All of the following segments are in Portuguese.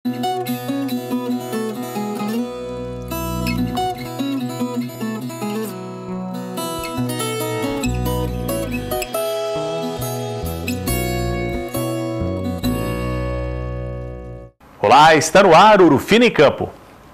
Olá, está no ar o Ouro Fino em Campo.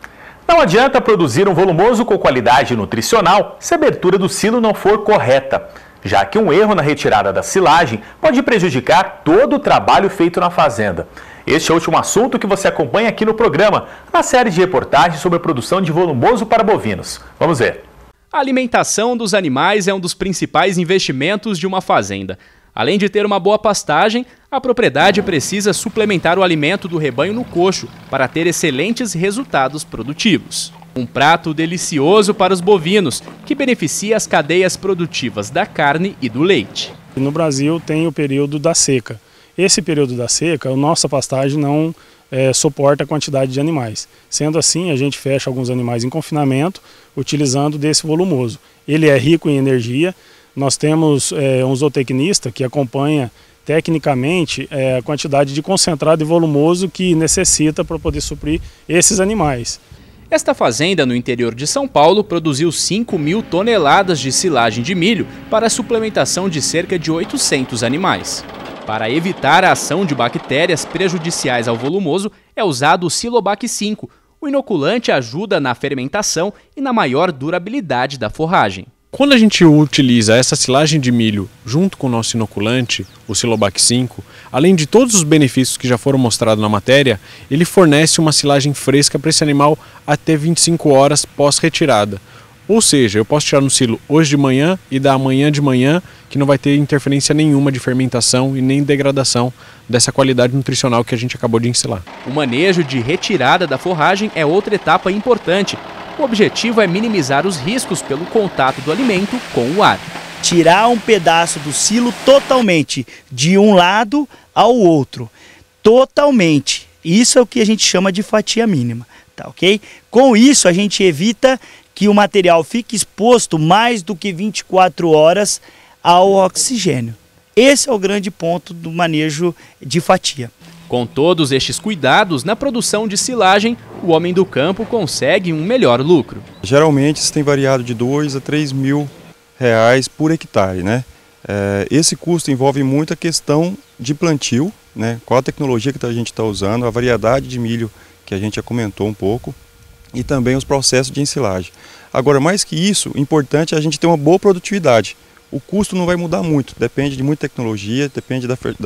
Não adianta produzir um volumoso com qualidade nutricional se a abertura do silo não for correta, já que um erro na retirada da silagem pode prejudicar todo o trabalho feito na fazenda. Este é o último assunto que você acompanha aqui no programa, na série de reportagens sobre a produção de volumoso para bovinos. Vamos ver. A alimentação dos animais é um dos principais investimentos de uma fazenda. Além de ter uma boa pastagem, a propriedade precisa suplementar o alimento do rebanho no coxo para ter excelentes resultados produtivos. Um prato delicioso para os bovinos, que beneficia as cadeias produtivas da carne e do leite. No Brasil tem o período da seca. Esse período da seca, a nossa pastagem não suporta a quantidade de animais. Sendo assim, a gente fecha alguns animais em confinamento, utilizando desse volumoso. Ele é rico em energia. Nós temos um zootecnista que acompanha tecnicamente a quantidade de concentrado e volumoso que necessita para poder suprir esses animais. Esta fazenda no interior de São Paulo produziu 5.000 toneladas de silagem de milho para a suplementação de cerca de 800 animais. Para evitar a ação de bactérias prejudiciais ao volumoso, é usado o Silobac 5. O inoculante ajuda na fermentação e na maior durabilidade da forragem. Quando a gente utiliza essa silagem de milho junto com o nosso inoculante, o Silobac 5, além de todos os benefícios que já foram mostrados na matéria, ele fornece uma silagem fresca para esse animal até 25 horas pós-retirada. Ou seja, eu posso tirar no silo hoje de manhã e da amanhã de manhã, que não vai ter interferência nenhuma de fermentação e nem degradação dessa qualidade nutricional que a gente acabou de ensilar. O manejo de retirada da forragem é outra etapa importante. O objetivo é minimizar os riscos pelo contato do alimento com o ar. Tirar um pedaço do silo totalmente, de um lado ao outro, totalmente. Isso é o que a gente chama de fatia mínima, tá ok? Com isso a gente evita que o material fique exposto mais do que 24 horas ao oxigênio. Esse é o grande ponto do manejo de fatia. Com todos estes cuidados, na produção de silagem, o homem do campo consegue um melhor lucro. Geralmente isso tem variado de 2 a 3 mil reais por hectare, né? Esse custo envolve muito a questão de plantio, né? Qual a tecnologia que a gente está usando, a variedade de milho que a gente já comentou um pouco e também os processos de ensilagem. Agora, mais que isso, o importante é a gente ter uma boa produtividade. O custo não vai mudar muito, depende de muita tecnologia, depende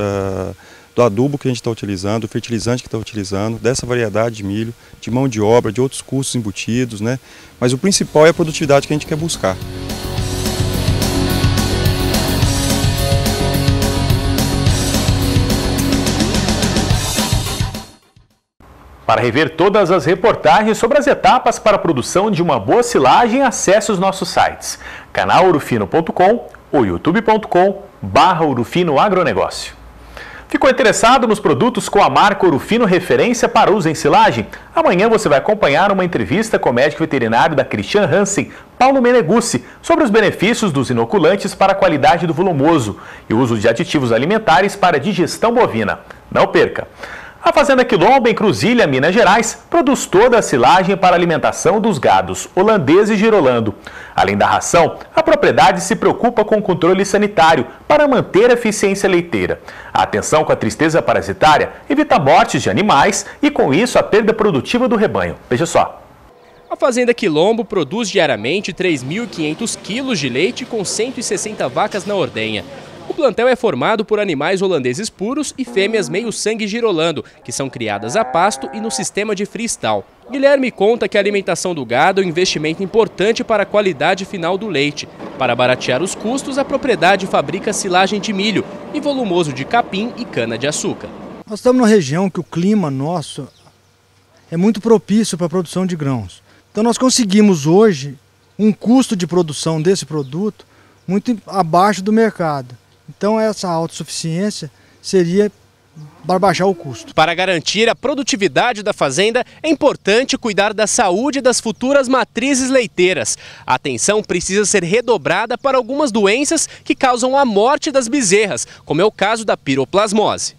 do adubo que a gente está utilizando, do fertilizante que está utilizando, dessa variedade de milho, de mão de obra, de outros custos embutidos, né? Mas o principal é a produtividade que a gente quer buscar. Para rever todas as reportagens sobre as etapas para a produção de uma boa silagem, acesse os nossos sites, canalourofino.com ou youtube.com/ourofinoagronegócio. Ficou interessado nos produtos com a marca Ouro Fino referência para uso em silagem? Amanhã você vai acompanhar uma entrevista com o médico veterinário da Christian Hansen, Paulo Meneguzzi, sobre os benefícios dos inoculantes para a qualidade do volumoso e o uso de aditivos alimentares para a digestão bovina. Não perca! A Fazenda Quilombo, em Cruzília, Minas Gerais, produz toda a silagem para a alimentação dos gados holandês e girolando. Além da ração, a propriedade se preocupa com o controle sanitário para manter a eficiência leiteira. A atenção com a tristeza parasitária evita mortes de animais e, com isso, a perda produtiva do rebanho. Veja só. A Fazenda Quilombo produz diariamente 3.500 quilos de leite com 160 vacas na ordenha. O plantel é formado por animais holandeses puros e fêmeas meio-sangue girolando, que são criadas a pasto e no sistema de freestyle. Guilherme conta que a alimentação do gado é um investimento importante para a qualidade final do leite. Para baratear os custos, a propriedade fabrica silagem de milho e volumoso de capim e cana-de-açúcar. Nós estamos numa região que o clima nosso é muito propício para a produção de grãos. Então nós conseguimos hoje um custo de produção desse produto muito abaixo do mercado. Então essa autossuficiência seria para baixar o custo. Para garantir a produtividade da fazenda, é importante cuidar da saúde das futuras matrizes leiteiras. A atenção precisa ser redobrada para algumas doenças que causam a morte das bezerras, como é o caso da piroplasmose.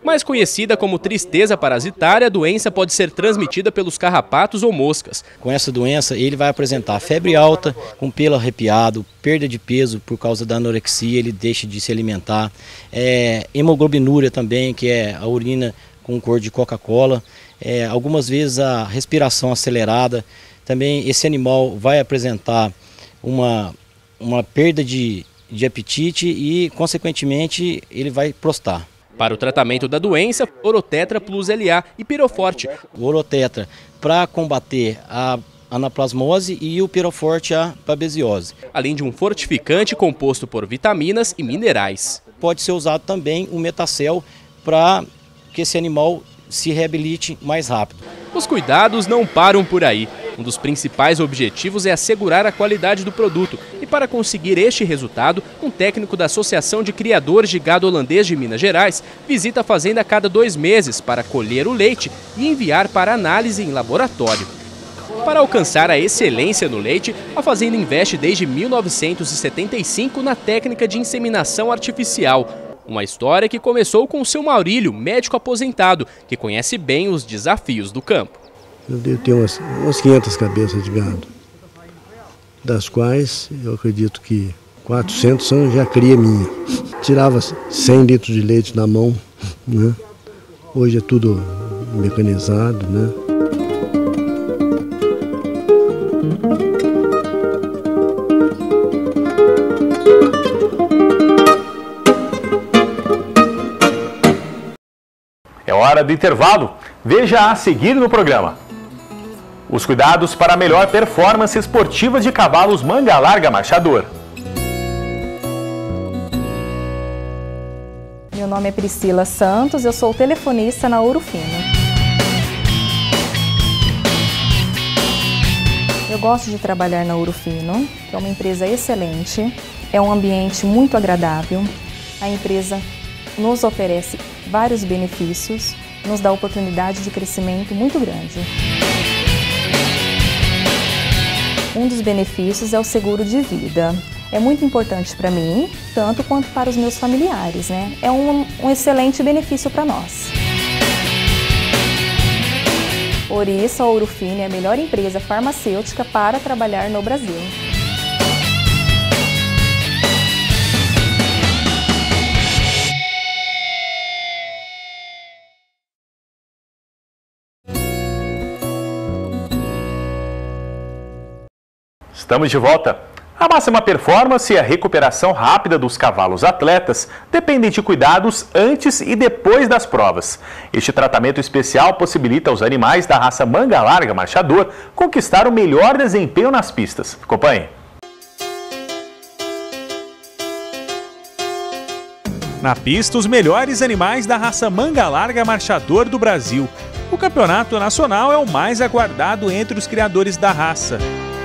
Mais conhecida como tristeza parasitária, a doença pode ser transmitida pelos carrapatos ou moscas. Com essa doença, ele vai apresentar febre alta, com pelo arrepiado, perda de peso por causa da anorexia, ele deixa de se alimentar, hemoglobinúria também, que é a urina com cor de Coca-Cola, algumas vezes a respiração acelerada. Também esse animal vai apresentar uma perda de apetite e, consequentemente, ele vai prostar. Para o tratamento da doença, Orotetra Plus LA e Piroforte. O Orotetra para combater a anaplasmose e o Piroforte a babesiose. Além de um fortificante composto por vitaminas e minerais. Pode ser usado também o Metacel para que esse animal se reabilite mais rápido. Os cuidados não param por aí. Um dos principais objetivos é assegurar a qualidade do produto. E para conseguir este resultado, um técnico da Associação de Criadores de Gado Holandês de Minas Gerais visita a fazenda a cada 2 meses para colher o leite e enviar para análise em laboratório. Para alcançar a excelência no leite, a fazenda investe desde 1975 na técnica de inseminação artificial. Uma história que começou com o seu Maurílio, médico aposentado, que conhece bem os desafios do campo. Eu tenho umas 500 cabeças de gado, das quais eu acredito que 400 são já cria minha. Tirava 100 litros de leite na mão, né? Hoje é tudo mecanizado, né? É hora do intervalo. Veja a seguir no programa. Os cuidados para a melhor performance esportiva de cavalos manga larga marchador. Meu nome é Priscila Santos, eu sou telefonista na Ouro Fino. Eu gosto de trabalhar na Ouro Fino, que é uma empresa excelente, é um ambiente muito agradável. A empresa nos oferece vários benefícios, nos dá oportunidade de crescimento muito grande. Um dos benefícios é o seguro de vida. É muito importante para mim, tanto quanto para os meus familiares, né? É um excelente benefício para nós. Por isso, a Ouro Fino é a melhor empresa farmacêutica para trabalhar no Brasil. Estamos de volta. A máxima performance e a recuperação rápida dos cavalos atletas dependem de cuidados antes e depois das provas. Este tratamento especial possibilita aos animais da raça manga larga marchador conquistar o melhor desempenho nas pistas. Acompanhe. Na pista, os melhores animais da raça manga larga marchador do Brasil. O campeonato nacional é o mais aguardado entre os criadores da raça.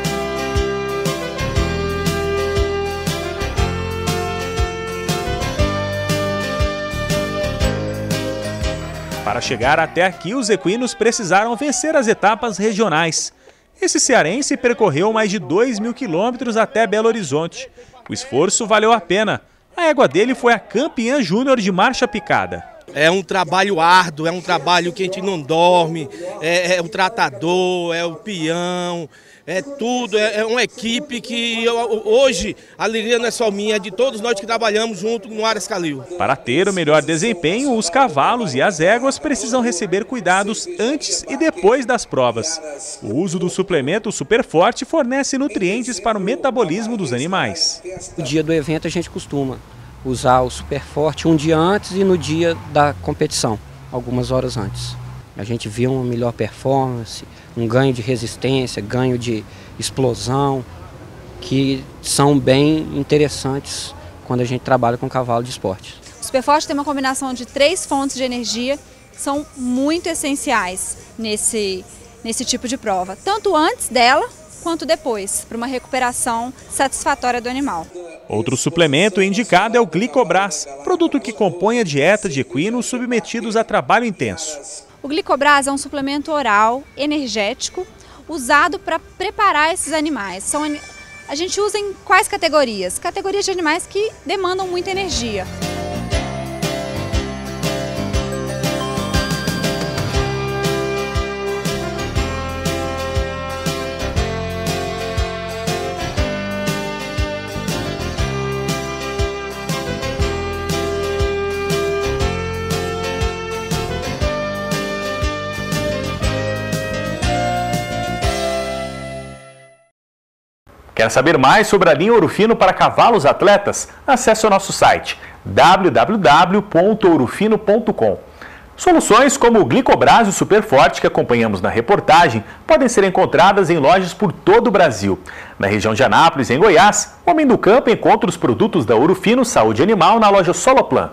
Para chegar até aqui, os equinos precisaram vencer as etapas regionais. Esse cearense percorreu mais de 2.000 quilômetros até Belo Horizonte. O esforço valeu a pena. A égua dele foi a campeã júnior de marcha picada. É um trabalho árduo, é um trabalho que a gente não dorme, é o tratador, é o peão, é tudo, é uma equipe que hoje a alegria não é só minha, é de todos nós que trabalhamos junto no Aras Calil. Para ter o melhor desempenho, os cavalos e as éguas precisam receber cuidados antes e depois das provas. O uso do suplemento Superforte fornece nutrientes para o metabolismo dos animais. No dia do evento a gente costuma usar o Superforte um dia antes e no dia da competição, algumas horas antes. A gente vê uma melhor performance, um ganho de resistência, ganho de explosão, que são bem interessantes quando a gente trabalha com cavalo de esporte. O Superforte tem uma combinação de 3 fontes de energia que são muito essenciais nesse tipo de prova, tanto antes dela quanto depois, para uma recuperação satisfatória do animal. Outro suplemento indicado é o Glicobras, produto que compõe a dieta de equinos submetidos a trabalho intenso. O Glicobras é um suplemento oral, energético, usado para preparar esses animais. A gente usa em quais categorias? Categorias de animais que demandam muita energia. Quer saber mais sobre a linha Ouro Fino para cavalos atletas? Acesse o nosso site www.ourofino.com. Soluções como o Glicobras e o Superforte que acompanhamos na reportagem podem ser encontradas em lojas por todo o Brasil. Na região de Anápolis, em Goiás, o homem do campo encontra os produtos da Ouro Fino Saúde Animal na loja Soloplan.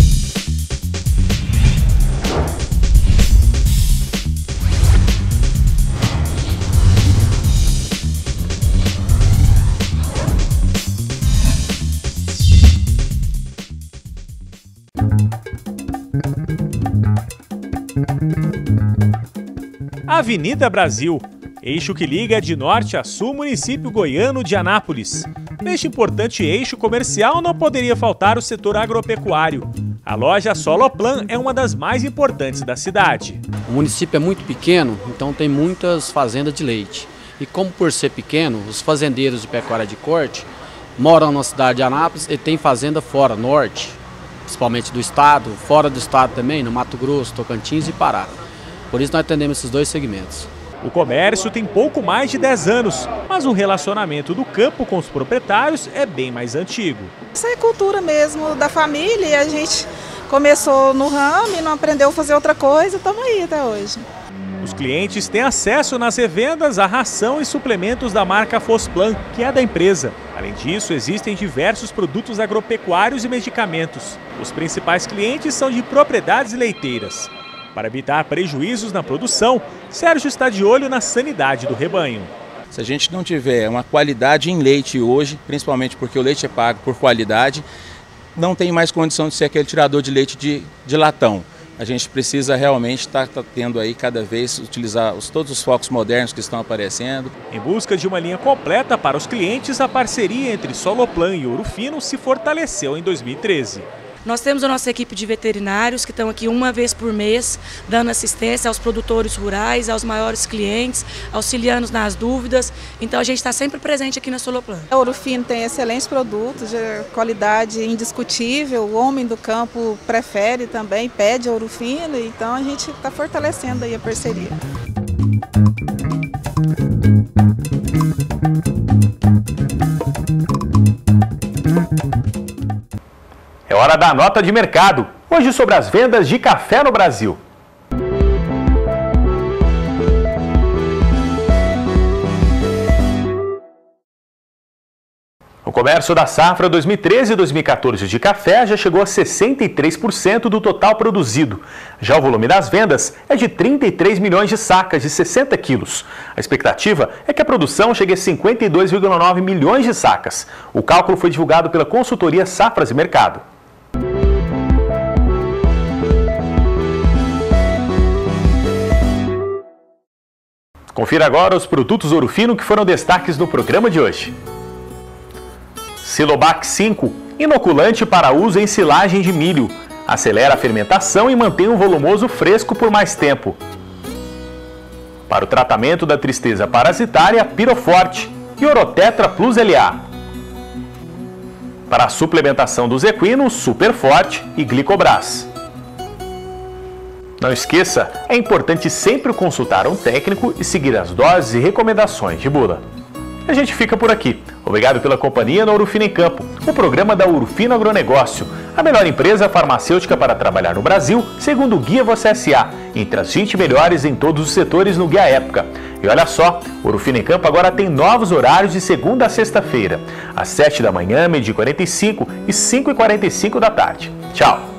Avenida Brasil, eixo que liga de norte a sul o município goiano de Anápolis. Neste importante eixo comercial não poderia faltar o setor agropecuário. A loja Soloplan é uma das mais importantes da cidade. O município é muito pequeno, então tem muitas fazendas de leite. E como por ser pequeno, os fazendeiros de pecuária de corte moram na cidade de Anápolis e tem fazenda fora, norte, principalmente do estado, fora do estado também, no Mato Grosso, Tocantins e Pará. Por isso nós atendemos esses dois segmentos. O comércio tem pouco mais de 10 anos, mas o relacionamento do campo com os proprietários é bem mais antigo. Isso é cultura mesmo da família e a gente começou no ramo e não aprendeu a fazer outra coisa, estamos aí até hoje. Os clientes têm acesso nas revendas à ração e suplementos da marca Fosplan, que é da empresa. Além disso, existem diversos produtos agropecuários e medicamentos. Os principais clientes são de propriedades leiteiras. Para evitar prejuízos na produção, Sérgio está de olho na sanidade do rebanho. Se a gente não tiver uma qualidade em leite hoje, principalmente porque o leite é pago por qualidade, não tem mais condição de ser aquele tirador de leite de latão. A gente precisa realmente estar tendo aí cada vez utilizar todos os focos modernos que estão aparecendo. Em busca de uma linha completa para os clientes, a parceria entre Soloplan e Ouro Fino se fortaleceu em 2013. Nós temos a nossa equipe de veterinários que estão aqui uma vez por mês, dando assistência aos produtores rurais, aos maiores clientes, auxiliando nas dúvidas. Então a gente está sempre presente aqui na Soloplan. A Ouro Fino tem excelentes produtos, de qualidade indiscutível. O homem do campo prefere também, pede Ouro Fino, então a gente está fortalecendo aí a parceria. É hora da nota de mercado, hoje sobre as vendas de café no Brasil. O comércio da safra 2013 e 2014 de café já chegou a 63% do total produzido. Já o volume das vendas é de 33 milhões de sacas de 60 quilos. A expectativa é que a produção chegue a 52,9 milhões de sacas. O cálculo foi divulgado pela consultoria Safras e Mercado. Confira agora os produtos Ouro Fino que foram destaques no programa de hoje. Silobac 5, inoculante para uso em silagem de milho. Acelera a fermentação e mantém um volumoso fresco por mais tempo. Para o tratamento da tristeza parasitária, Piroforte e Orotetra Plus LA. Para a suplementação dos equinos, Superforte e Glicobras. Não esqueça, é importante sempre consultar um técnico e seguir as doses e recomendações de bula. A gente fica por aqui. Obrigado pela companhia no Ouro Fino em Campo, o programa da Ouro Fino Agronegócio, a melhor empresa farmacêutica para trabalhar no Brasil, segundo o Guia Você SA, entre as 20 melhores em todos os setores no Guia Época. E olha só, o Ouro Fino em Campo agora tem novos horários de segunda a sexta-feira, às 7 da manhã, 12h45 e 5h45 da tarde. Tchau!